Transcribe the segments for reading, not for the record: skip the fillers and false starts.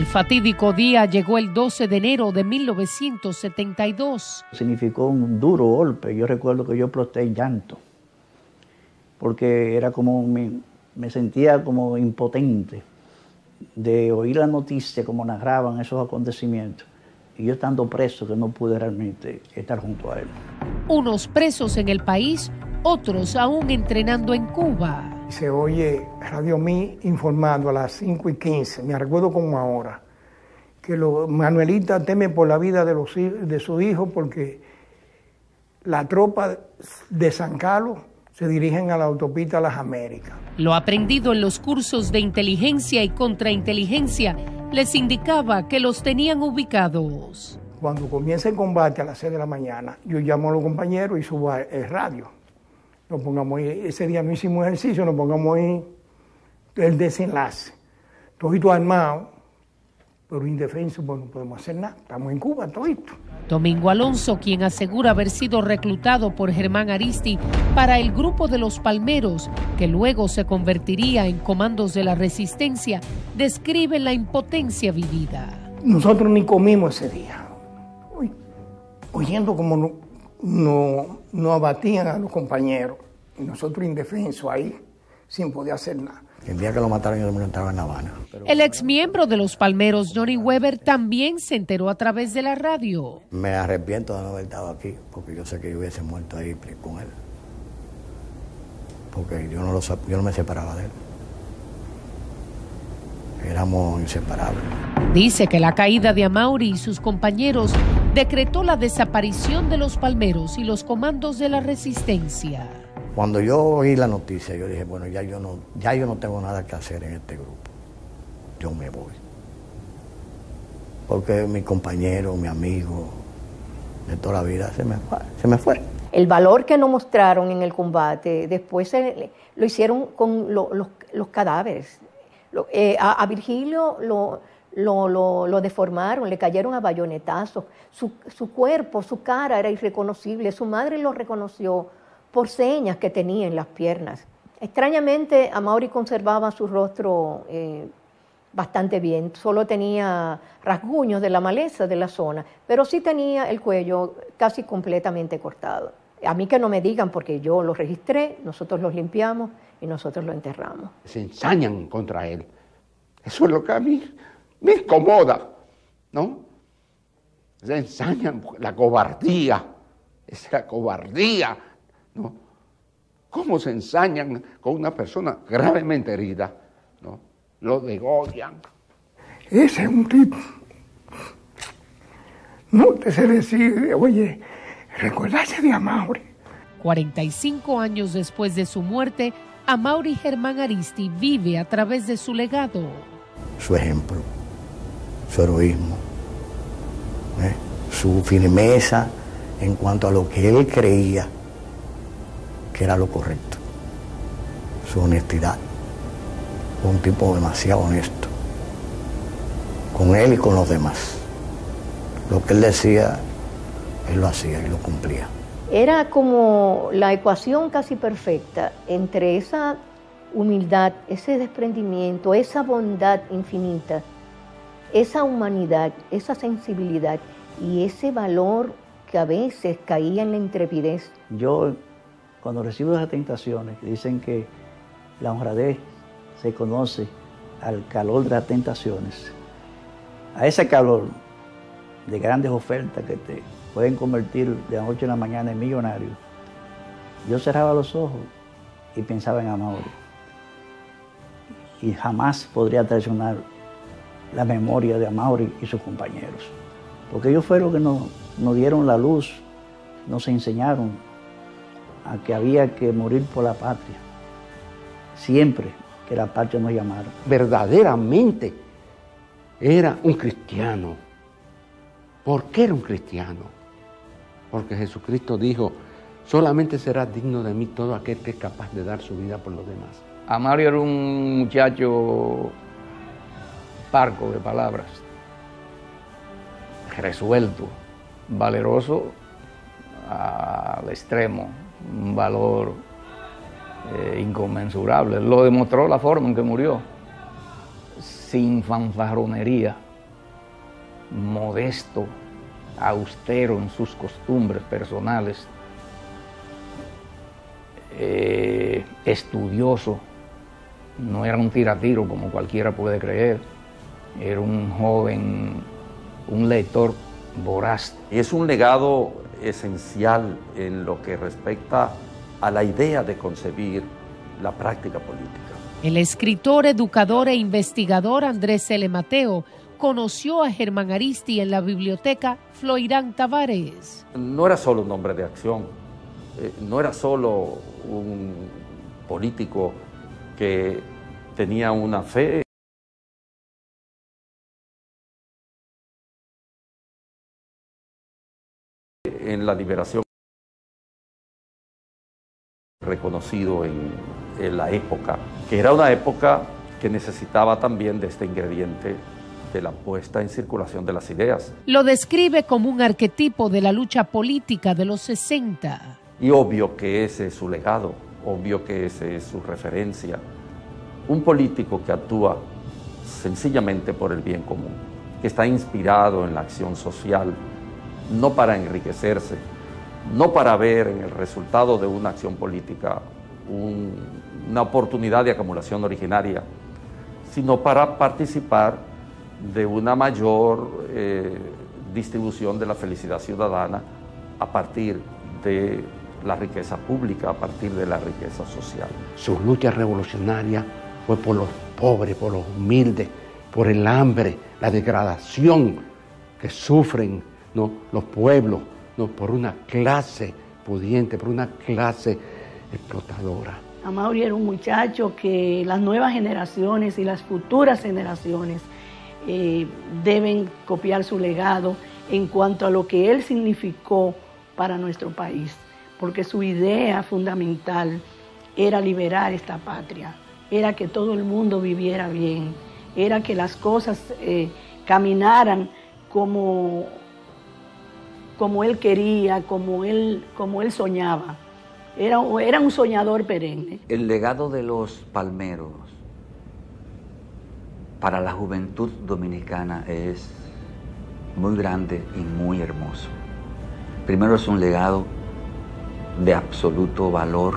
fatídico día llegó el 12 de enero de 1972. Significó un duro golpe. Yo recuerdo que yo exploté en llanto, porque era como me sentía como impotente de oír la noticia, como narraban esos acontecimientos, y yo estando preso que no pude realmente estar junto a él. Unos presos en el país, otros aún entrenando en Cuba. Se oye Radio Mí informando a las 5:15, me recuerdo como ahora, que Manuelita teme por la vida de su hijo porque la tropa de San Carlos se dirigen a la autopista Las Américas. Lo aprendido en los cursos de inteligencia y contrainteligencia les indicaba que los tenían ubicados. Cuando comienza el combate a las 6 de la mañana, yo llamo a los compañeros y subo el radio. Nos pongamos ahí, ese día no hicimos ejercicio, nos pongamos ahí el desenlace. Todito armado, pero indefenso, pues no podemos hacer nada. Estamos en Cuba, todito. Domingo Alonso, quien asegura haber sido reclutado por Germán Aristi para el grupo de los Palmeros, que luego se convertiría en Comandos de la Resistencia, describe la impotencia vivida. Nosotros ni comimos ese día. Oyendo como no abatían a los compañeros, y nosotros indefensos ahí, sin poder hacer nada. El día que lo mataron yo me encontraba en La Habana. El exmiembro de los Palmeros, Johnny Weber, también se enteró a través de la radio. Me arrepiento de no haber estado aquí, porque yo sé que yo hubiese muerto ahí con él. Porque yo no me separaba de él. Éramos inseparables. Dice que la caída de Amaury y sus compañeros decretó la desaparición de los Palmeros y los Comandos de la Resistencia. Cuando yo oí la noticia, yo dije, bueno, ya yo no tengo nada que hacer en este grupo. Yo me voy. Porque mi compañero, mi amigo de toda la vida se me fue. El valor que nos mostraron en el combate, después lo hicieron con los cadáveres. A Virgilio lo deformaron, le cayeron a bayonetazos. Su cuerpo, su cara era irreconocible. Su madre lo reconoció por señas que tenía en las piernas. Extrañamente, Amaury conservaba su rostro bastante bien. Solo tenía rasguños de la maleza de la zona, pero sí tenía el cuello casi completamente cortado. A mí que no me digan, porque yo lo registré, nosotros los limpiamos y nosotros lo enterramos. Se ensañan contra él. Eso es lo que a mí me incomoda, ¿no? Se ensañan la cobardía, esa cobardía, ¿no? ¿Cómo se ensañan con una persona gravemente herida, ¿no? Lo degollan. Ese es un tipo. No te sé decir, oye, recordarse de Amaury. 45 años después de su muerte, Amaury Germán Aristi vive a través de su legado. Su ejemplo, su heroísmo, su firmeza en cuanto a lo que él creía que era lo correcto, su honestidad. Un tipo demasiado honesto, con él y con los demás. Lo que él decía, él lo hacía y lo cumplía. Era como la ecuación casi perfecta entre esa humildad, ese desprendimiento, esa bondad infinita, esa humanidad, esa sensibilidad y ese valor que a veces caía en la intrepidez. Yo, cuando recibo esas tentaciones, dicen que la honradez se conoce al calor de las tentaciones, a ese calor de grandes ofertas que te pueden convertir de la noche a la mañana en millonario. Yo cerraba los ojos y pensaba en Amaury. Y jamás podría traicionar la memoria de Amaury y sus compañeros. Porque ellos fueron los que nos dieron la luz, nos enseñaron a que había que morir por la patria. Siempre que la patria nos llamara. Verdaderamente era un cristiano. ¿Por qué era un cristiano? Porque Jesucristo dijo, solamente será digno de mí todo aquel que es capaz de dar su vida por los demás. Amaury era un muchacho parco de palabras, resuelto, valeroso al extremo, un valor inconmensurable. Lo demostró la forma en que murió, sin fanfarronería, modesto, austero en sus costumbres personales, estudioso, no era un tiratiro como cualquiera puede creer, era un joven, un lector voraz. Es un legado esencial en lo que respecta a la idea de concebir la práctica política. El escritor, educador e investigador Andrés L. Mateo conoció a Germán Ariztí en la biblioteca Floirán Tavares. No era solo un hombre de acción, no era solo un político que tenía una fe en la liberación, reconocido en la época, que era una época que necesitaba también de este ingrediente de la puesta en circulación de las ideas. Lo describe como un arquetipo de la lucha política de los 60. Y obvio que ese es su legado, obvio que ese es su referencia. Un político que actúa sencillamente por el bien común, que está inspirado en la acción social, no para enriquecerse, no para ver en el resultado de una acción política una oportunidad de acumulación originaria, sino para participar de una mayor distribución de la felicidad ciudadana a partir de la riqueza pública, a partir de la riqueza social. Su lucha revolucionaria fue por los pobres, por los humildes, por el hambre, la degradación que sufren, ¿no?, los pueblos, ¿no?, por una clase pudiente, por una clase explotadora. Amaury era un muchacho que las nuevas generaciones y las futuras generaciones deben copiar su legado en cuanto a lo que él significó para nuestro país, porque su idea fundamental era liberar esta patria, era que todo el mundo viviera bien, era que las cosas caminaran como él quería, como él soñaba. Era un soñador perenne. El legado de los palmeros para la juventud dominicana es muy grande y muy hermoso. Primero, es un legado de absoluto valor,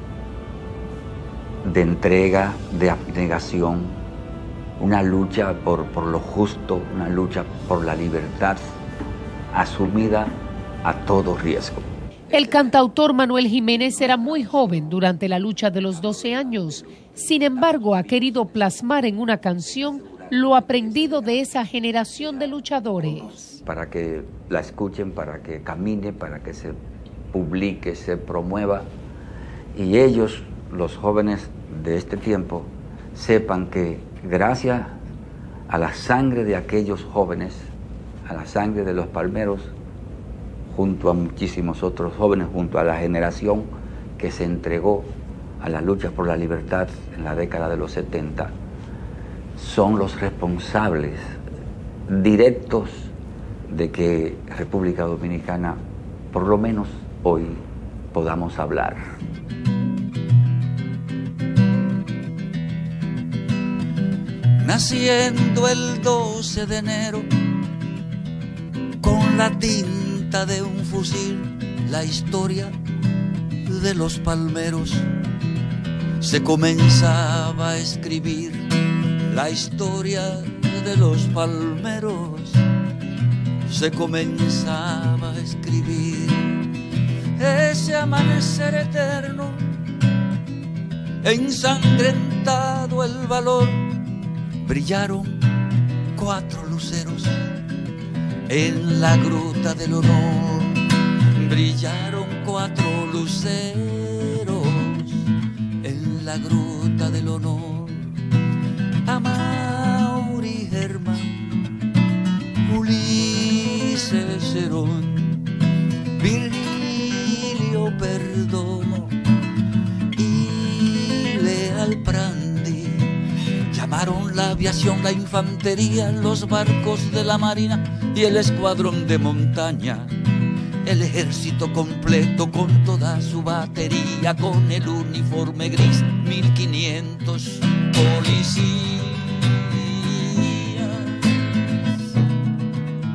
de entrega, de abnegación, una lucha por lo justo, una lucha por la libertad, asumida a todo riesgo. El cantautor Manuel Jiménez era muy joven durante la lucha de los 12 años. Sin embargo, ha querido plasmar en una canción lo aprendido de esa generación de luchadores. Para que la escuchen, para que camine, para que se publique, se promueva, y ellos, los jóvenes de este tiempo, sepan que gracias a la sangre de aquellos jóvenes, a la sangre de los palmeros, junto a muchísimos otros jóvenes, junto a la generación que se entregó a las luchas por la libertad en la década de los 70, son los responsables directos de que República Dominicana, por lo menos hoy, podamos hablar. Naciendo el 12 de enero, con la tinta de un fusil, la historia de los palmeros se comenzaba a escribir. La historia de los palmeros se comenzaba a escribir. Ese amanecer eterno, ensangrentado el valor, brillaron 4 luceros en la gruta del honor. Brillaron 4 luceros en la gruta del honor. Amaury Germán, Ulises Cerón, Virgilio Perdomo y Leal Prandi. Llamaron la aviación, la infantería, los barcos de la marina y el escuadrón de montaña. El ejército completo con toda su batería, con el uniforme gris, 1500 policías.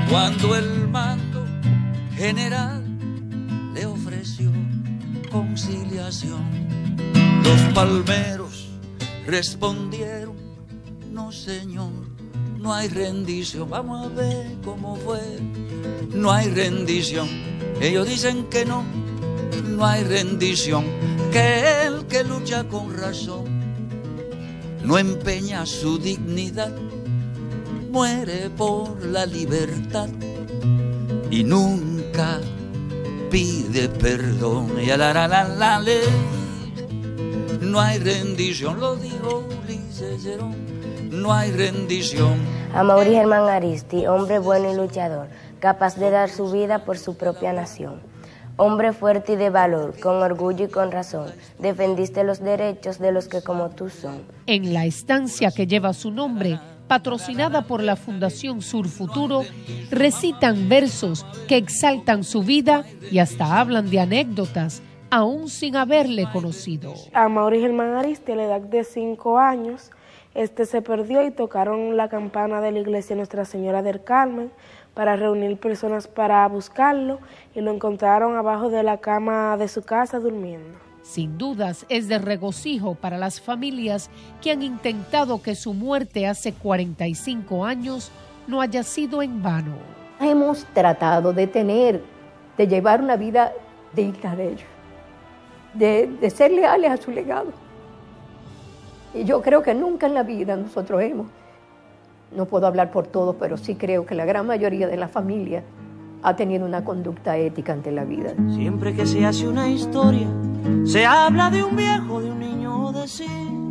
cuando el mando general le ofreció conciliación. Los palmeros respondieron: no señor, no hay rendición. Vamos a ver cómo fue. No hay rendición. Ellos dicen que no hay rendición, que el que lucha con razón no empeña su dignidad, muere por la libertad y nunca pide perdón. Y la ley, no hay rendición, lo dijo Ulises Herón, no hay rendición. Amaury Germán Ariztí, hombre bueno y luchador, capaz de dar su vida por su propia nación. Hombre fuerte y de valor, con orgullo y con razón, defendiste los derechos de los que como tú son. En la estancia que lleva su nombre, patrocinada por la Fundación Sur Futuro, recitan versos que exaltan su vida y hasta hablan de anécdotas, aún sin haberle conocido. Amaury Germán Ariztí, a la edad de 5 años, se perdió y tocaron la campana de la iglesia Nuestra Señora del Carmen para reunir personas para buscarlo y lo encontraron abajo de la cama de su casa durmiendo. Sin dudas es de regocijo para las familias que han intentado que su muerte hace 45 años no haya sido en vano. Hemos tratado de llevar una vida digna de ellos, de ser leales a su legado. Y yo creo que nunca en la vida nosotros no puedo hablar por todos, pero sí creo que la gran mayoría de la familia ha tenido una conducta ética ante la vida. Siempre que se hace una historia, se habla de un viejo, de un niño, de sí.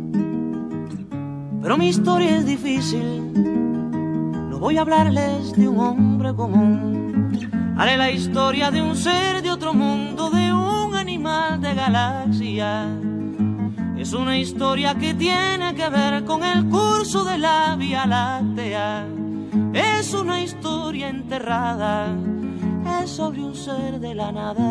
Pero mi historia es difícil, no voy a hablarles de un hombre común. Haré la historia de un ser de otro mundo, de un animal de galaxia. Es una historia que tiene que ver con el curso de la Vía Láctea. Es una historia enterrada, es sobre un ser de la nada.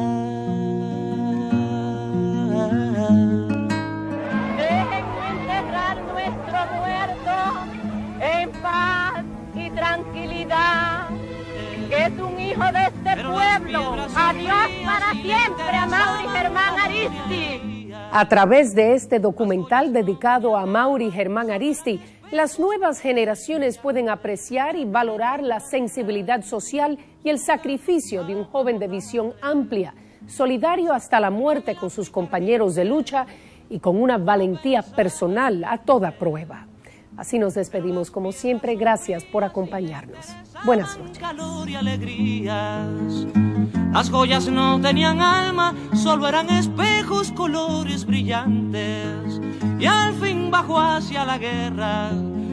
Déjenme enterrar nuestro muerto en paz y tranquilidad, que es un hijo de este pueblo. Adiós para siempre, Amaury Germán Ariztí. A través de este documental dedicado a Amaury Germán Ariztí, las nuevas generaciones pueden apreciar y valorar la sensibilidad social y el sacrificio de un joven de visión amplia, solidario hasta la muerte con sus compañeros de lucha y con una valentía personal a toda prueba. Así nos despedimos como siempre. Gracias por acompañarnos. Buenas noches. Calor y alegrías. Las joyas no tenían alma, solo eran espejos, colores brillantes. Y al fin bajó hacia la guerra.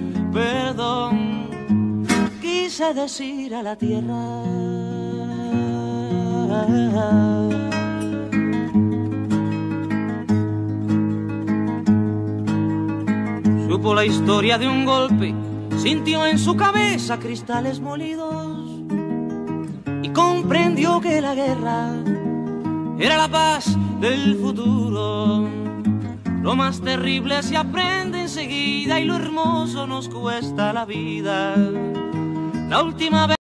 Perdón, quise decir a la tierra. Supo la historia de un golpe, sintió en su cabeza cristales molidos y comprendió que la guerra era la paz del futuro. Lo más terrible se aprende enseguida y lo hermoso nos cuesta la vida. La última vez